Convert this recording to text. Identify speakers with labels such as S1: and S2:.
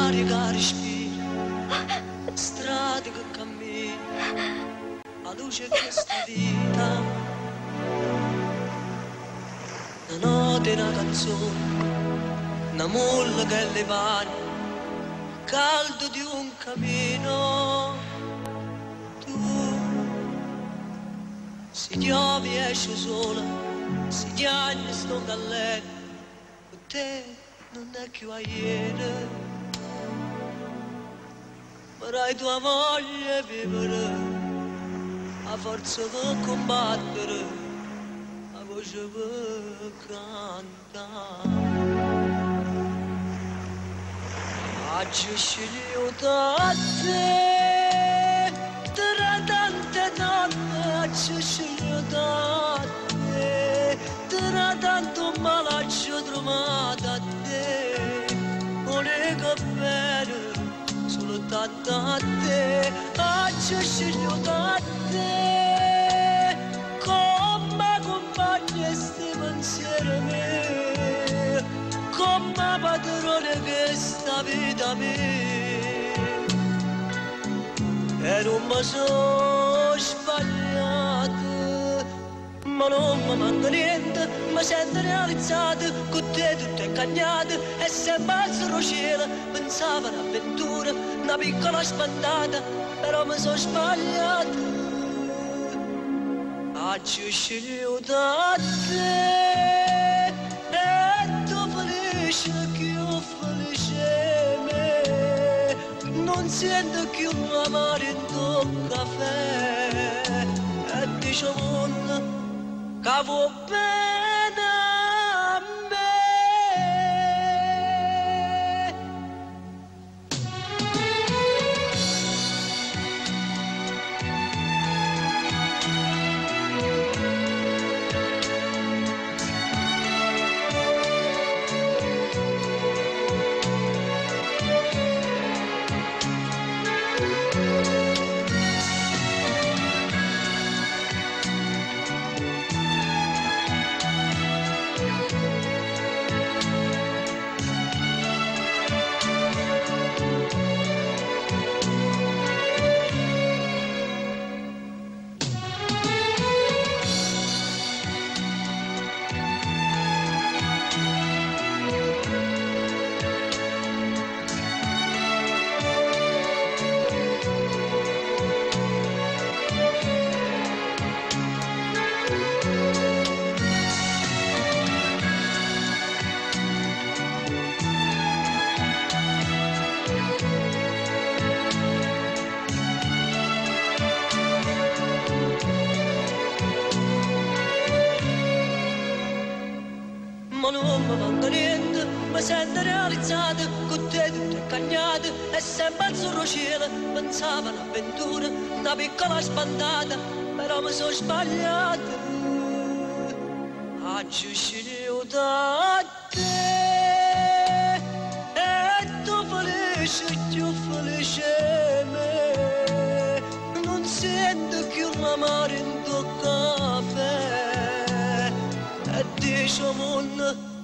S1: l'aria che respira, strade che cammina, la luce di questa vita. Una notte, una canzone, una mulla che le pane, caldo di un cammino. Tu, si piove esce sola, si chiagna sto galletto, con te non è più a ieri, ma hai tua voglia di vivere, a forza di combattere, a voce per cantare. Oggi sceglio da te, tra tante donne, oggi sceglio da te, tra tanto malaccio trovato a te, unica bene, solo tanto a te, oggi sceglio da te, come compagna sti pensieri miei, come padrone che sta vita mia, e non mi sono sbagliato, ma non mi manca niente, mi sento realizzato, con te tutto è cagnato, e sempre al cielo, pensavo un'avventura, una piccola spantata, però mi sono sbagliato, oggi sceglio da te, e tu felice che io felice me, non sento più l'amore in tuo caffè, e diciamo che va bene a me. Ma non mi manca niente, mi sento realizzato, con te tutto è cagnato, e sempre al cielo, pensavo un'avventura, una piccola spantata, però mi sono sbagliato, oggi sceglio da te, e tu felice me, non sento più l'amore in tuo caffè, e diciamo